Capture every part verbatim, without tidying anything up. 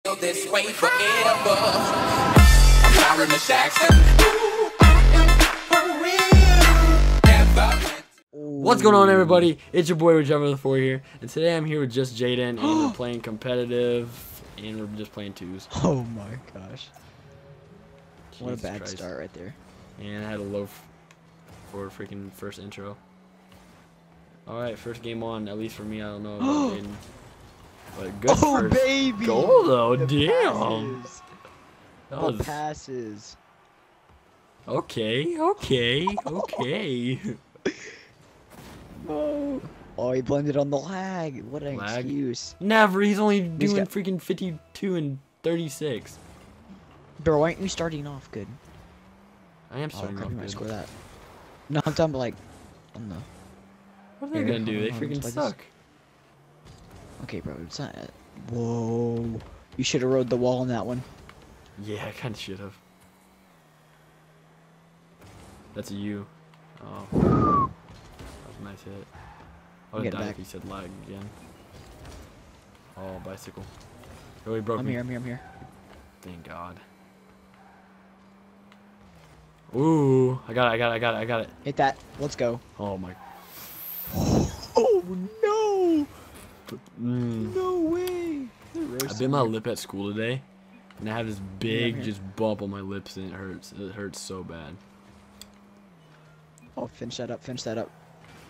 This way forever. I'm Tyron the Jackson. What's going on, everybody? It's your boy Whichever the Four here, and today I'm here with just Jaden, and we're playing competitive, and we're just playing twos. Oh my gosh! Jesus what a bad Christ. start right there. And I had a low f for freaking first intro. All right, first game on. At least for me, I don't know about Jaden. But good Oh first baby! goal though. The Damn. Passes. That The was passes. okay. Okay. Okay. Oh. Oh, he blended on the lag. What an Lag? excuse. Never. He's only He's doing got- freaking fifty-two and thirty-six. Bro, why aren't you starting off good? I am Oh, starting crap, off you might good. score that. No, I'm talking about like, on the. What are they Here, gonna do? hold They on, hold on, freaking like this. suck. Okay, bro, it's not. Whoa. You should have rode the wall on that one. Yeah, I kind of should have. That's a U. Oh. That was a nice hit. I would Get have it died back. if he said lag again. Oh, bicycle. Oh, he broke I'm me. here, I'm here, I'm here. Thank God. Ooh, I got it, I got it, I got it, I got it. Hit that. Let's go. Oh my. Oh no! Mm. No way! I bit my lip at school today, and I have this big here. just bump on my lips, and it hurts. It hurts so bad. Oh, finish that up, finish that up.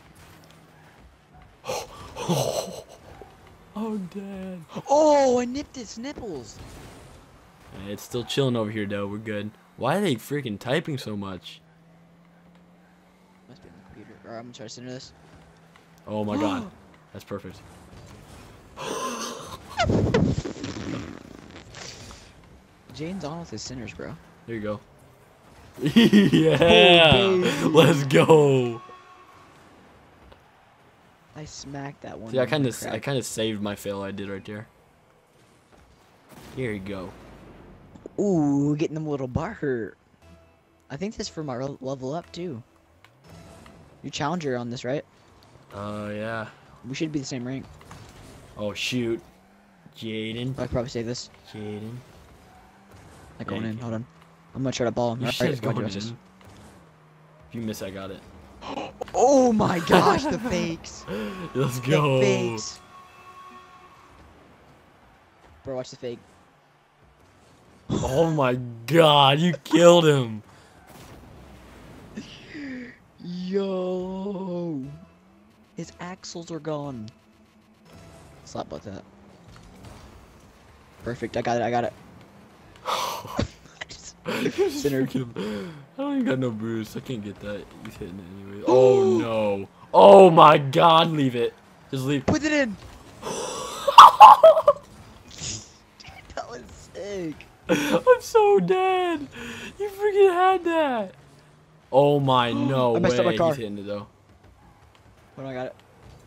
Oh, Dad. Oh, I nipped his nipples. Hey, it's still chilling over here, though. We're good. Why are they freaking typing so much? Must be on the computer. Alright, I'm gonna try to center this. Oh my God, that's perfect. Jane's on with his centers, bro. There you go. Yeah, Oh, baby. let's go. I smacked that one. See, I in kind the of, I crack. kind of saved my fail I did right there. Here you go. Ooh, getting them a little bar hurt. I think this is for my re- level up too. You challenger on this, right? Uh, yeah. We should be the same rank. Oh shoot, Jaden. I could probably save this. Jaden. Like going Yeah, in. you Hold on. I'm gonna try to ball him. You Alright, should watch go this. in. If you miss, I got it. Oh my gosh, the fakes. Let's The go. fakes. Bro, watch the fake. Oh my God, you killed him. Yo, his axles are gone. Slap about that. Perfect. I got it. I got it. Center. Freaking- I don't even got no boost. I can't get that. He's hitting it anyway. Oh no. Oh my God, leave it. Just leave. Put it in. That was sick. I'm so dead. You freaking had that. Oh my, no I messed way. up my car. He's hitting it though. Hold on, I got it.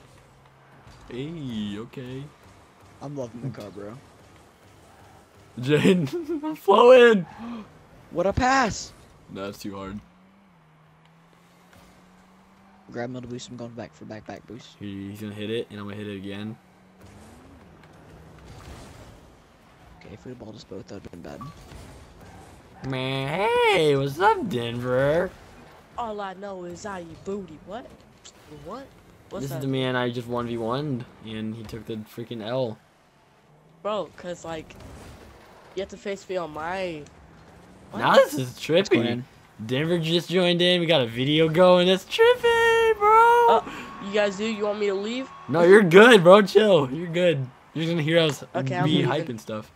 Hey, okay. I'm loving the car, bro. Jane, I'm flowing. What a pass. No, that's too hard. Grab middle boost. I'm going back for back back boost. He- He's gonna hit it, and I'm gonna hit it again. Okay, if we balled us both, that would have been bad. Man, hey, what's up, Denver? All I know is I eat booty. What? What? What's This that? is the man I just one v one'd, and he took the freaking L. Bro, cause like, you have to face me on my. What? Now this is going trippy. in? Denver just joined in. We got a video going. That's trippy, bro. Uh, you guys do? You want me to leave? No, you're good, bro. Chill. You're good. You're just gonna hear us Okay, I'm be leaving. hyping stuff.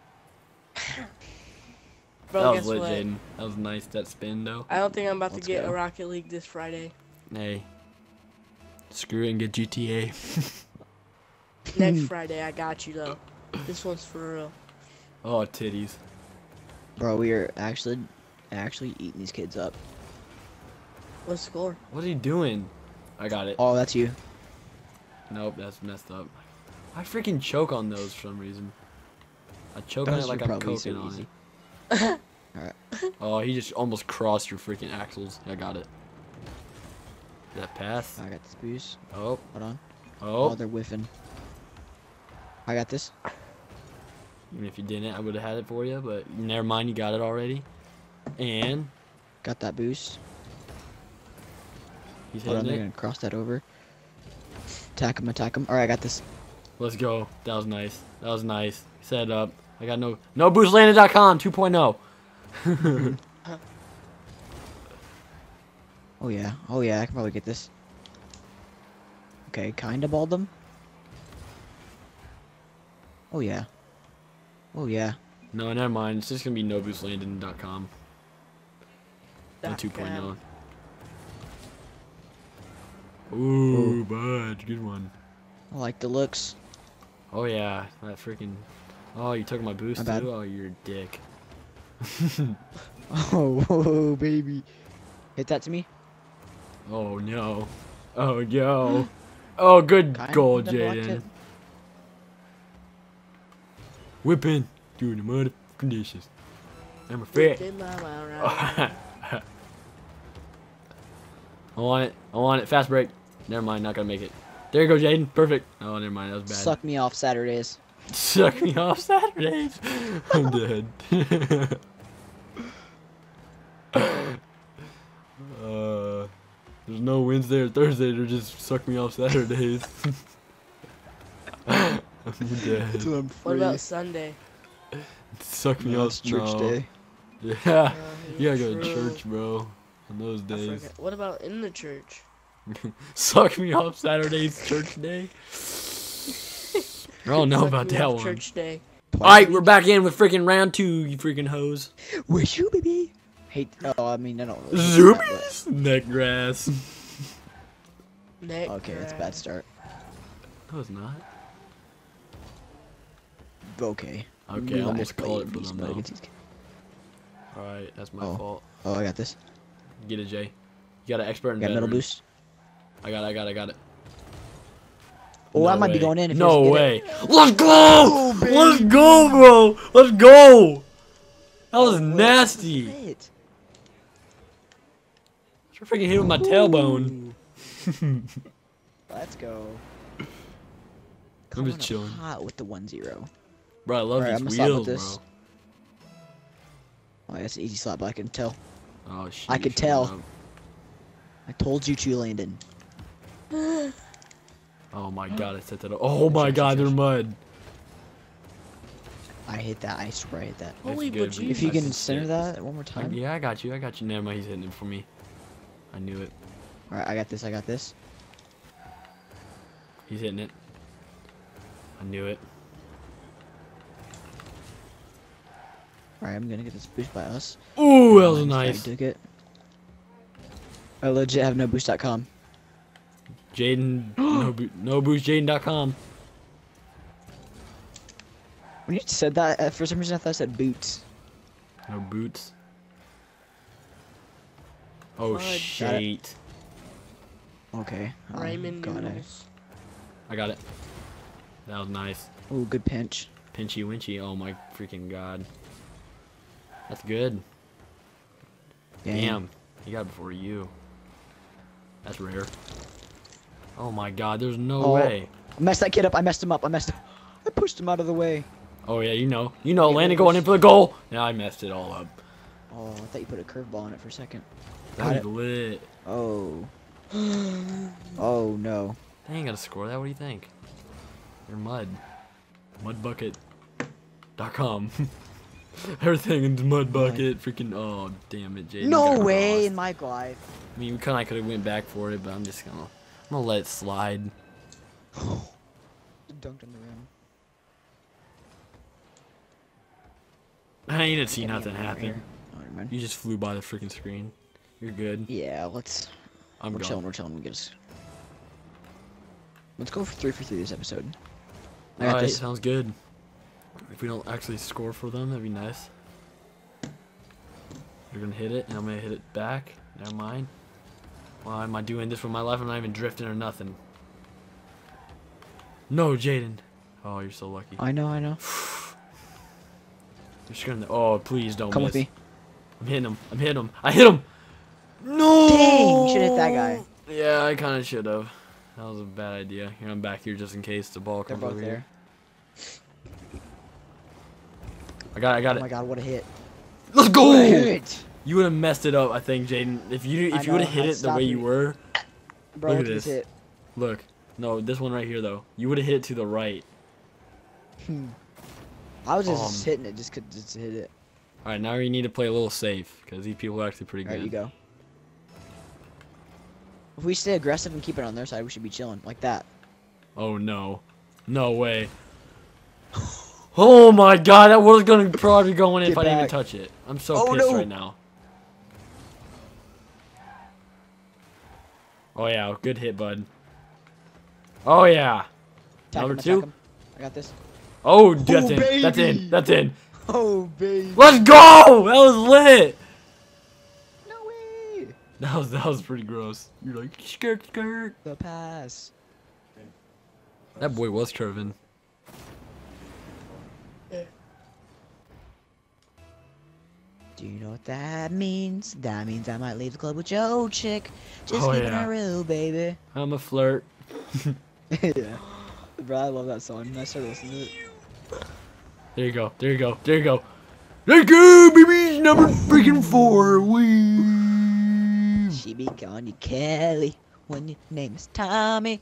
Bro, that was guess lit, what? Jaden. That was nice. That spin, though. I don't think I'm about Let's to get go. a Rocket League this Friday. Hey, screw it and get G T A. Next Friday, I got you though. This one's for real. Oh, titties. Bro, we are actually, actually eating these kids up. What's the score? What are you doing? I got it. Oh, that's you. Nope, that's messed up. I freaking choke on those for some reason. I choke on Those it like are I'm probably coking so on easy. it. Alright. Oh, he just almost crossed your freaking axles. I got it. That pass. I got this boost. Oh, Hold on. Oh, oh. they're whiffing. I got this. Even if you didn't, I would have had it for you. But never mind, you got it already. And Got that boost. he's Hold on, hitting they're it. gonna cross that over. Attack him, attack him. Alright, I got this. Let's go. That was nice. That was nice. Set it up. I got no no boost landed dot com two point oh. Oh yeah, oh yeah, I can probably get this. Okay, kinda balled them. Oh yeah. Oh yeah. No, never mind. It's just gonna be no boost landed dot com. No That two point oh. can- Ooh, bud. Good one. I like the looks. Oh yeah, that freaking. Oh, you took my boost My bad. too. Oh, you're a dick. Oh, whoa, baby. Hit that to me. Oh no. Oh no. Oh, good Kinda goal, blocked it. Jaden. Whipping through the mud conditions. I'm a fit. Did my mind right. I want it. I want it. Fast break. Never mind. Not gonna make it. There you go, Jaden. Perfect. Oh, never mind. That was bad. Suck me off Saturdays. Suck me off Saturdays. I'm dead. uh, there's no Wednesday or Thursday. They're just suck me off Saturdays. I'm dead. I'm What about Sunday? Suck me No, off. it's church no. day. Yeah. Uh, You gotta go to true. church, bro. On those I days. forgot. What about in the church? Suck me off Saturdays, church day. I don't know Suck about me that off one. Church day. Alright, we're back in with freaking round two, you freaking hoes. Wish you, baby. Hate. Oh, I mean, I don't. Really hate that, Zoomies! Neck grass. Neck but- Okay, that's a bad crack. start. No, it's not. Okay. Okay, We I almost played called it for Beast them Mode though. against these- Alright, that's my Oh. fault. Oh, I got this. Get it, Jay. You got an expert and Got middle veteran. boost. I got it, I got it, I got it. Oh, No I might be way. going in. If he No doesn't get way. it. Let's go! Oh, Let's baby. go, bro! Let's go! That was Oh, nasty. hit. I freaking hit with my tailbone. Let's go. I'm Coming just up chilling. hot with the one zero. Bro, I love Alright, I'm these gonna stop with wheels, this. bro. Oh, that's an easy slap, but I can tell. Oh, shit. I you could shut tell. up. I told you to, Landon. Oh my god, I set that up. Oh my god, they're mud. I hit that. I swear I hit that. Holy good, bejesus. but If you I can can center see it. that one more I- time. yeah, I got you, I got you. Never mind, he's hitting it for me. I knew it. Alright, I got this. I got this. He's hitting it. I knew it. Alright, I'm gonna get this boost by us. Ooh, that was Mine's nice. Took it. I legit have no boost dot com. Jaden, no, bo no boost Jaden dot com. When you said that, uh, for some reason I thought I said boots. No boots. Oh, Fudge. shit. Okay. um, Raymond got it. Noodles. I got it. That was nice. Ooh, good pinch. Pinchy winchy. Oh my freaking god. That's good. Dang. Damn. He got it before you. That's rare. Oh my god, there's no Oh. way. I messed that kid up. I messed him up. I messed him. I pushed him out of the way. Oh yeah, you know. You know, Yeah, Landon but it going in was- for the goal. Now I messed it all up. Oh, I thought you put a curveball in it for a second. Got That was it. lit. Oh. Oh no. They ain't gonna score that. What do you think? They're mud. Mudbucket dot com. Everything in the mud bucket. Freaking. Oh, damn it, Jaden. No got way crossed. in my life. I mean, we kind of could have went back for it, but I'm just gonna. I'm gonna let it slide. Dunked in the rim. I ain't didn't see Getting nothing it right happen. here. Oh, never mind. You just flew by the freaking screen. You're good. Yeah, let's. I'm we're gone. chilling. We're chilling. We get us. Let's go for three for three this episode. I got Alright, this. sounds good. If we don't actually score for them, that'd be nice. You're gonna hit it, and I'm gonna hit it back. Never mind. Why am I doing this with my life? I'm not even drifting or nothing. No, Jaden. Oh, you're so lucky. I know. I know. You're scaring the. Oh, please don't Come miss. with me. I'm hitting him. I'm hitting him. I hit him. No. Dang, you should hit that guy. Yeah, I kind of should have. That was a bad idea. Here, I'm back here just in case the ball They're comes both over there. here. I got it. I got Oh it. my god, what a hit. Let's What a go! hit. You would have messed it up, I think, Jaden. If you I if you would know, have hit I it the stopped way it. you were, Bro, Look look at at this this. hit. look. No, this one right here though. You would have hit it to the right. Hmm. I was just Um, hitting it just could just hit it. All right, now you need to play a little safe because these people are actually pretty Alright, good. you go. If we stay aggressive and keep it on their side, we should be chilling like that. Oh no, no way. Oh my god, that was gonna probably go in if Get I didn't even back. touch it. I'm so Oh, pissed no. right now. Oh yeah, good hit, bud. Oh yeah. Attack Number him, attack two. him. I got this. Oh, that's Oh, in. That's baby. in. That's in. Oh, baby. Let's go! That was lit. No way. That was that was pretty gross. You're like skirt skirt. The pass. That boy was curving. Do you know what that means? That means I might leave the club with Joe chick. Just Oh, keeping yeah. it real, baby. I'm a flirt. Yeah. Bro, I love that song. I started listening to it. There you go. There you go. There you go. There you go, baby. Number freaking four. Wee. She be calling you Kelly when your name is Tommy.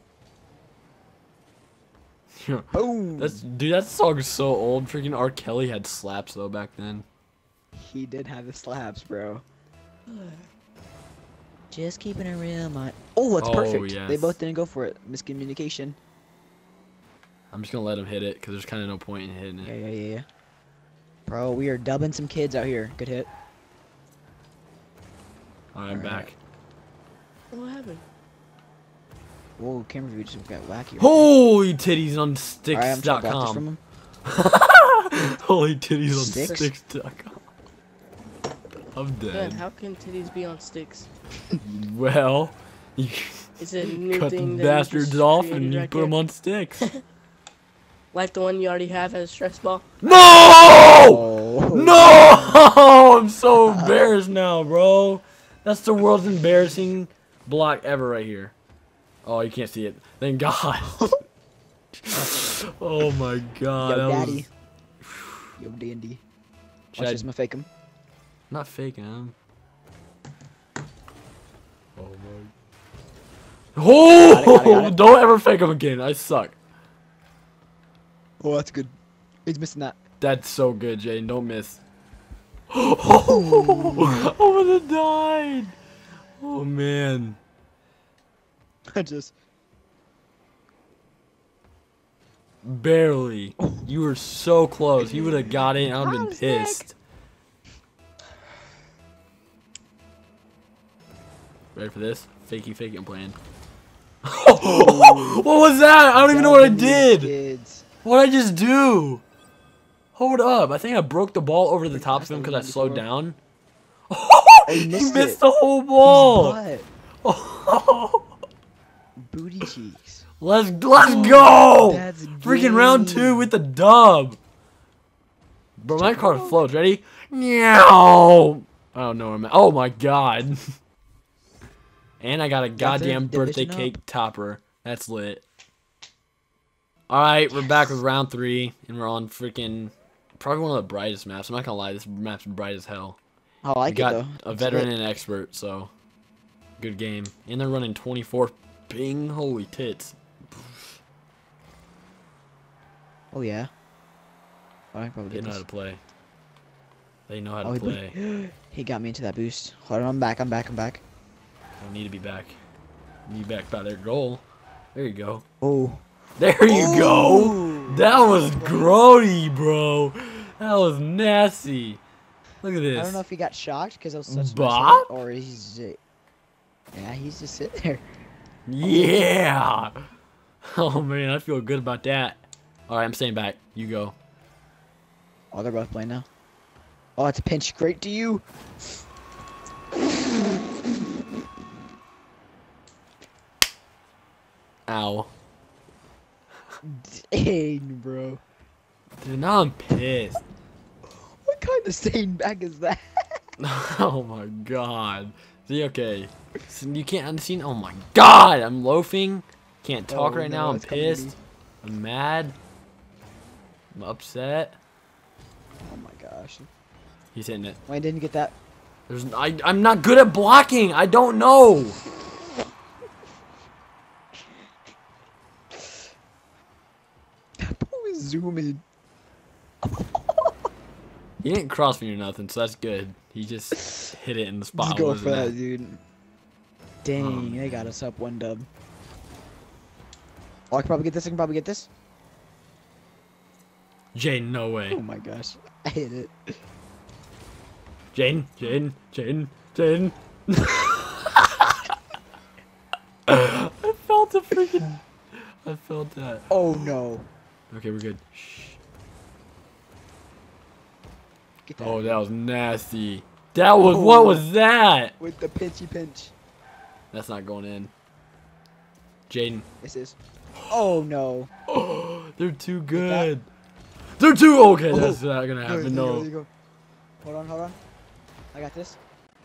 Boom. That's dude. That song is so old. Freaking R. Kelly had slaps though back then. He did have the slaps, bro. Just keeping it real, my. Oh, it's Oh, perfect. They yes. both didn't go for it. Miscommunication. I'm just gonna let him hit it because there's kind of no point in hitting Yeah, it. yeah, yeah, yeah. Bro, we are dubbing some kids out here. Good hit. All right, I'm Alright. back. What happened? Whoa, camera view just got wacky. Holy titties on Alright, sticks I'm dot trying to block this from com. him. Holy titties on Sticks? sticks dot com. I'm Man, dead. how can titties be on sticks? Well, you Is it a new cut the thing that you bastards just off created and you right put them there? on sticks. Like the one you already have as a stress ball? No! Oh. No! I'm so embarrassed now, bro. That's the world's embarrassing block ever right here. Oh, you can't see it. Thank God. Oh my God. Yo, that daddy. was Yo, dandy. Should Watch I- this, I'm gonna fake him. not faking him. Oh my. Oh! Got it, got it, got it. Don't ever fake him again. I suck. Oh, that's good. He's missing that. That's so good, Jaden. Don't miss. Oh, I would have died. Oh man. I just. Barely. You were so close. He would have got it. I would have been How's Nick? pissed. Ready for this? Fakey, fakey. I'm playing. What was that? I don't even know what I Dubbing these did. Kids. What did I just do? Hold up. I think I broke the ball over the top of him because I That's slowed before. down. he He missed missed it. the whole ball. What? Oh. Booty cheeks. Let's let's go! That's Freaking round two with the dub. Bro, my car floats. Ready? Meow. I don't know where I'm at. Oh my god. And I got a goddamn birthday division cake up. topper. That's lit. Alright, we're back with round three. And we're on freaking probably one of the brightest maps. I'm not gonna lie, this map's bright as hell. I like We got it though. a It's veteran lit. and an expert, so good game. And they're running twenty-four ping. Holy tits. Oh yeah. Oh, I probably They did know how this. to play. They know how Oh, to he, play. ble- he got me into that boost. Hold on, I'm back. I'm back. I'm back. I need to be back. Need back by their goal. There you go. Oh. There you go. Ooh. That was grody, bro. That was nasty. Look at this. I don't know if he got shocked because I was such a Bop? or he's. Uh, yeah, he's just sitting there. Yeah. Oh man, I feel good about that. All right, I'm staying back. You go. Oh, they're both playing now. Oh, it's a pinch. Great to you. Ow. Dang, bro. Dude, now I'm pissed. What kind of staying back is that? Oh my god. See, okay. So you can't unseen. Oh my god, I'm loafing. Can't talk Oh, right no, now. I'm it's coming to me. pissed. I'm mad. I'm upset. Oh my god. gosh. He's hitting it. Why didn't you get that? There's I I'm not good at blocking. I don't know. That boy was zooming. He didn't cross me or nothing, so that's good. He just hit it in the spot. Just I go wasn't for that, at. dude. Dang, they got us up one dub. Oh, I can probably get this. I can probably get this. Jaden, no way. Oh my gosh, I hit it. Jaden, Jaden, Jaden, Jaden. I felt a freaking. I felt that. Oh no. Okay, we're good. Shh. Get that. Oh, that was nasty. That was what was that? With the pinchy pinch. That's not going in. Jaden. This is. Oh no. Oh, they're too good. They're too okay. Oh. That's not gonna There happen. you go, No. there you go. Hold on, hold on. I got this.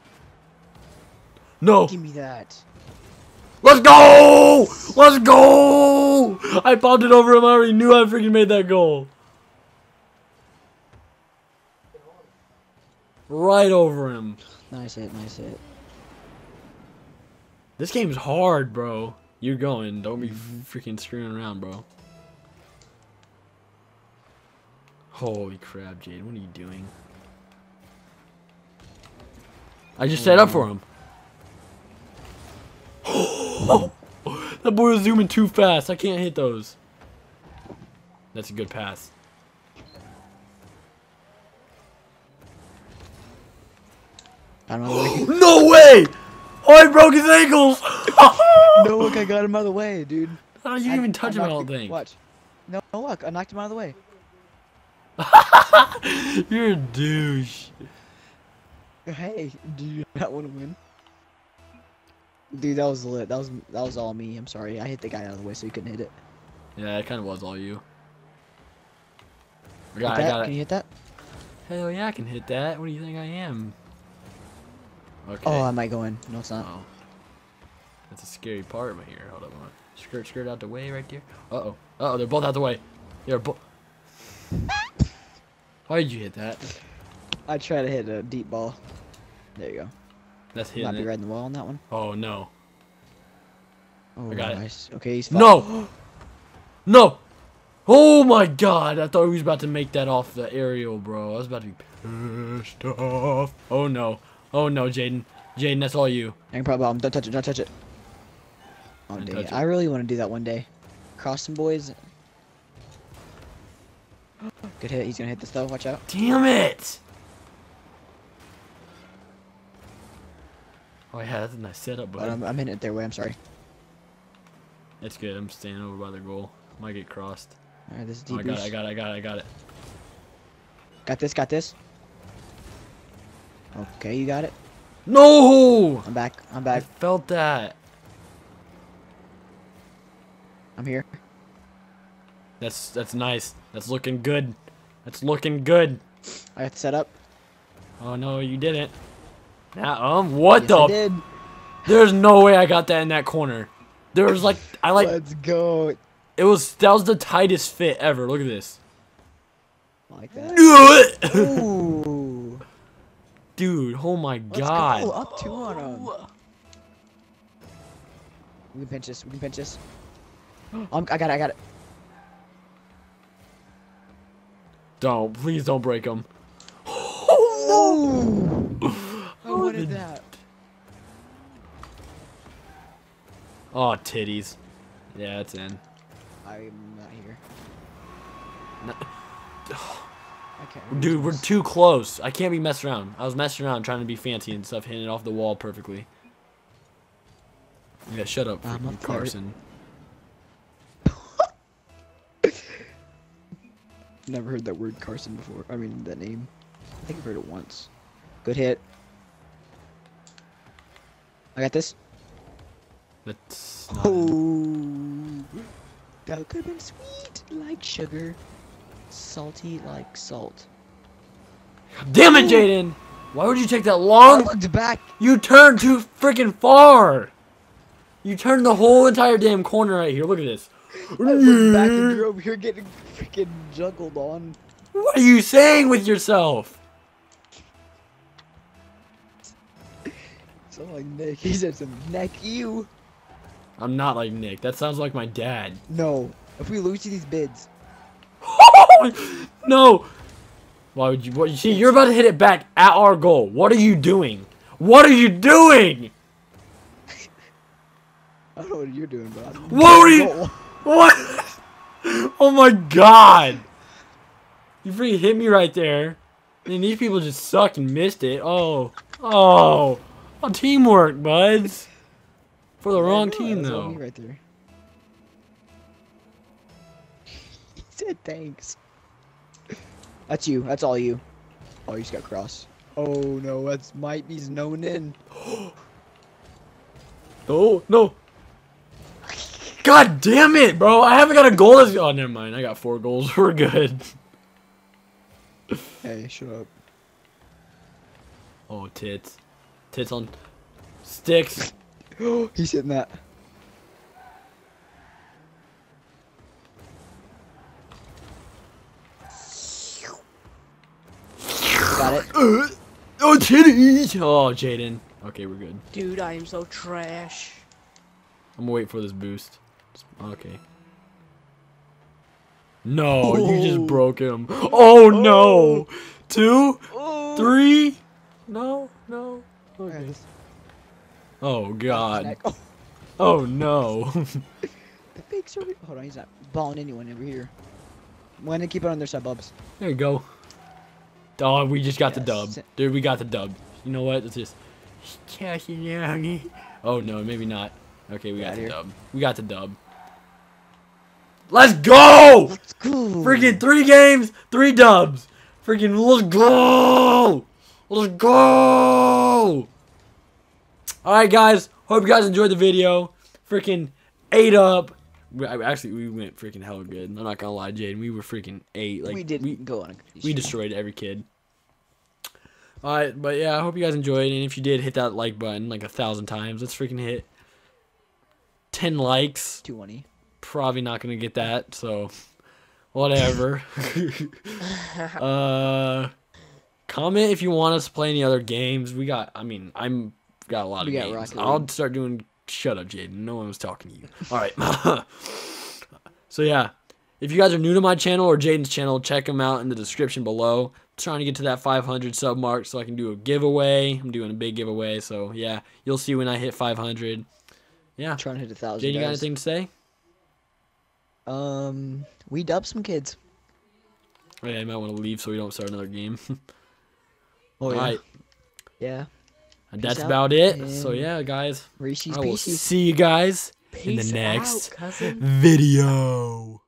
No. Give me that. Let's go! Let's go! I popped it over him. I already knew I freaking made that goal. Right over him. Nice hit, nice hit. This game's hard, bro. You're going. Don't be freaking screwing around, bro. Holy crap, Jade. What are you doing? I just set up for him. That boy was zooming too fast. I can't hit those. That's a good pass. I don't know. No way! Oh, he broke his ankles! No, look, I got him out of the way, dude. How did you I- even touch him, I knocked don't it- think. Watch. No, no, look, I knocked him out of the way. You're a douche. Hey, do you not want to win? Dude, that was lit. That was that was all me. I'm sorry. I hit the guy out of the way so he couldn't hit it. Yeah, it kind of was all you. I Hit got, I that? got Can it. you hit that? Hell yeah, I can hit that. What do you think I am? Okay. Oh, I might go in. No, it's not. Oh. That's a scary part right here. Hold on. hold on. Skirt, skirt out the way right there. Uh-oh. Uh-oh, they're both out the way. They're both... Why did you hit that? I try to hit a deep ball. There you go. That's Might hitting be it. right in the wall on that one. Oh, no. Oh, I got it. nice. Okay, he's No! No! Oh my god! I thought he was about to make that off the aerial, bro. I was about to be pissed off. Oh no. Oh no, Jaden. Jaden, that's all you. I can probably. Um, don't touch it. Don't touch it. Oh, Don't dang touch it. it. I really want to do that one day. Cross some boys. Good hit. He's gonna hit this though. Watch out. Damn it! Oh yeah, that's a nice setup, But bud. I'm, I'm hitting it their way. I'm sorry. That's good. I'm standing over by their goal. Might get crossed. All right, this is Oh, deep. I got it, I boost. got it, I got it, I got it. Got this. Got this. Okay, you got it. No! I'm back. I'm I back. felt that. I'm here. That's that's nice. That's looking good. That's looking good. I got set up. Oh no, you didn't. Now, um, what Yes, the? I did. There's no way I got that in that corner. There was like, I like, Let's go. it was, that was the tightest fit ever. Look at this. Like that. Ooh. Dude, oh my Let's god. go. Up two on him. We can pinch this. We can pinch this. Um, I got it. I got it. Don't, please don't break them. Oh no! I Oh, wanted the- that. Oh, titties. Yeah, it's in. I'm not here. No- I can't. Dude, we're too close. I can't be messing around. I was messing around trying to be fancy and stuff, hitting it off the wall perfectly. Yeah, shut up, I'm freaking up for it. Carson. Never heard that word Carson before. I mean, that name. I think I've heard it once. Good hit. I got this. That's not Oh, that could have been sweet like sugar, salty like salt. Damn it, Jaden! Why would you take that I long? looked back. You turned too freaking far! You turned the whole entire damn corner right here. Look at this. I looked back and you're over here getting freaking juggled on. What are you saying with yourself? sound like Nick. He said some neck you. I'm not like Nick. That sounds like my dad. No. If we lose to these bids. No. Why would you? What, you see, you're about to hit it back at our goal. What are you doing? What are you doing? I don't know what you're doing, bro. What were you? What? Oh my god. You freaking hit me right there. And these people just suck and missed it. Oh. Oh. Oh, teamwork, buds. For the Yeah, wrong no, team, that's all though. me right there. He said thanks. That's you. That's all you. Oh, you just got cross. Oh no, that's might be known in. Oh, no. God damn it, bro. I haven't got a goal. This oh, never mind. I got four goals. We're good. Hey, shut up. Oh, tits. Tits on sticks. He's hitting that. Got it. Uh, oh, titties. Oh, Jaden. Okay, we're good. Dude, I am so trash. I'm gonna wait for this boost. Okay. No, you just Oh. broke him. Oh, no. Two, Oh. three. No, no. Okay. Alright. Oh, God. Neck. Oh, Oh, no. the fakes are. Hold on, he's not balling anyone over here. I'm gonna keep it on their side, Bubs. There you go. Oh, we just got the dub. Yes. Dude, we got the dub. You know what? It's just... Oh, no, maybe not. Okay, we Get got outta the here. dub. We got the dub. Let's go! Let's go. Freaking three games, three dubs. Freaking let's go! Let's go! Alright, guys. Hope you guys enjoyed the video. Freaking ate up. We, I- actually, we went freaking hella good. I'm not gonna lie, Jaden. We were freaking eight. Like, we did We, go on a we destroyed every kid. Alright, but yeah, I hope you guys enjoyed. And if you did, hit that like button like a thousand times. Let's freaking hit ten likes. two twenty. Probably not gonna get that, so whatever. uh, comment if you want us to play any other games. We got, I mean, I'm got a lot We of got games. Rocket I'll League. start doing. Shut up, Jaden. No one was talking to you. All right. So yeah, if you guys are new to my channel or Jaden's channel, check them out in the description below. I'm trying to get to that five hundred sub mark so I can do a giveaway. I'm doing a big giveaway, so yeah, you'll see when I hit five hundred. Yeah. Trying to hit a thousand. Jaden, you got guys. anything to say? Um, we dubbed some kids. Oh, yeah, I might want to leave so we don't start another game. Oh All right. Yeah. And that's out, about it. So and yeah, guys, Reese's I will Pieces. see you guys in Peace the next out, cousin. video.